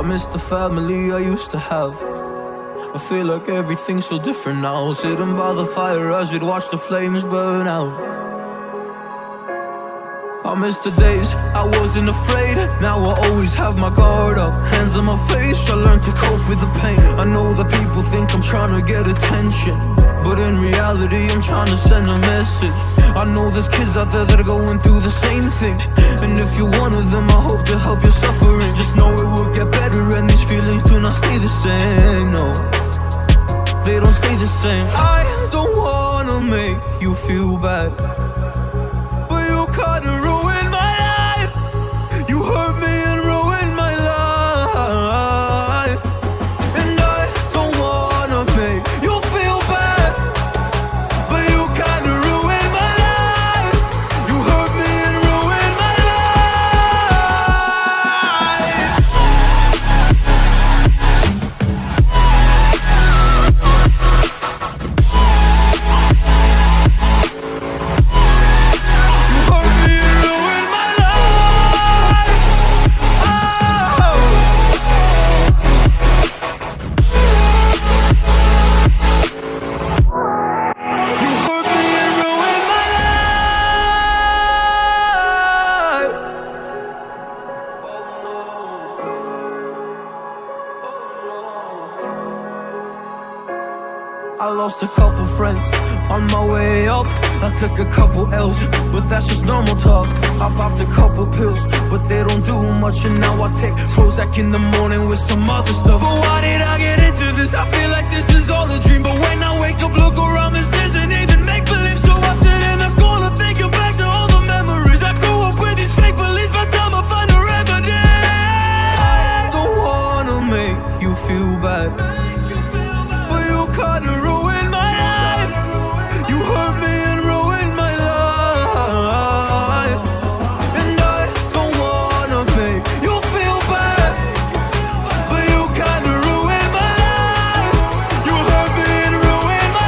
miss the family I used to have. I feel like everything's so different now. Sitting by the fire as we'd watch the flames burn out. I miss the days I wasn't afraid. Now I always have my guard up. Hands on my face, I learned to cope with the pain. I know that people think I'm trying to get attention, but in reality I'm trying to send a message. I know there's kids out there that are going through the same thing, and if you're one of them, I hope to help your suffering. Just know it will get better, and these feelings do not stay the same. No, they don't stay the same. I don't wanna make you feel bad, but you kinda ruined my life. You hurt me and ruined my life, and I don't wanna make you feel bad, but you kinda ruined my life. You hurt me and ruined my I lost a couple friends on my way up. I took a couple L's, but that's just normal talk. I popped a couple pills, but they don't do much, and now I take Prozac in the morning with some other stuff. But why did I get into this? I feel like this is all a dream, but when I wake up, look around, this isn't even make-believe. So I sit in a corner thinking back to all the memories. I grew up with these fake beliefs, by the time I find a remedy. I don't wanna make you feel bad, but you kinda ruined my life. You hurt me and ruined my life, and I don't wanna make you feel bad, but you kinda ruined my life. You hurt me and ruined my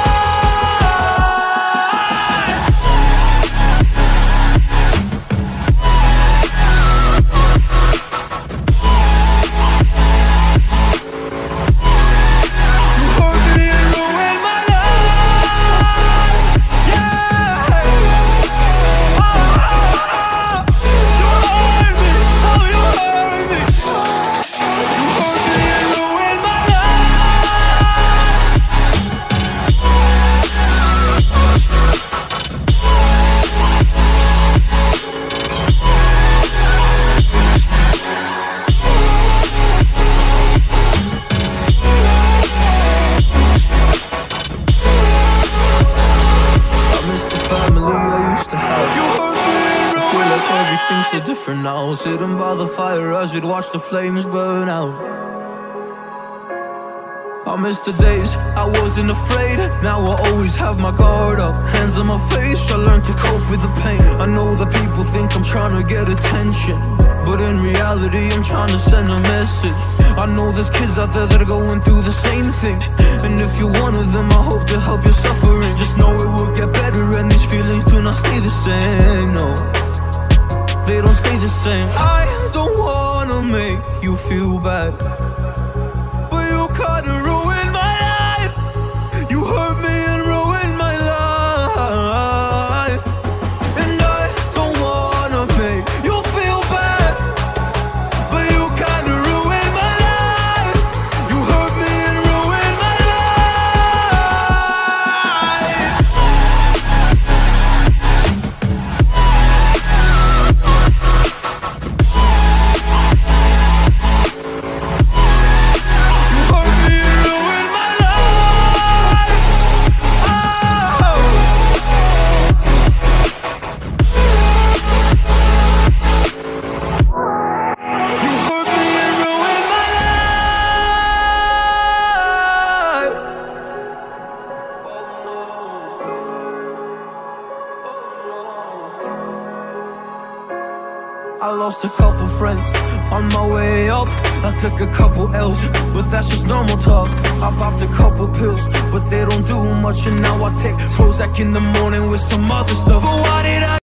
everything's so different now. Sitting by the fire as we'd watch the flames burn out. I miss the days I wasn't afraid. Now I always have my guard up. Hands on my face, I learned to cope with the pain. I know that people think I'm trying to get attention, but in reality I'm trying to send a message. I know there's kids out there that are going through the same thing, and if you're one of them, I hope to help your suffering. Just know it will get better, and these feelings do not stay the same. No, they don't stay the same. I don't wanna make you feel bad, but you kinda ruined my life. You hurt me and ruined my life, and I don't wanna make you feel bad, but you kinda ruined my life. You hurt me and ruined my I lost a couple friends on my way up. I took a couple L's, but that's just normal talk. I popped a couple pills, but they don't do much, and now I take Prozac in the morning with some other stuff. But why did I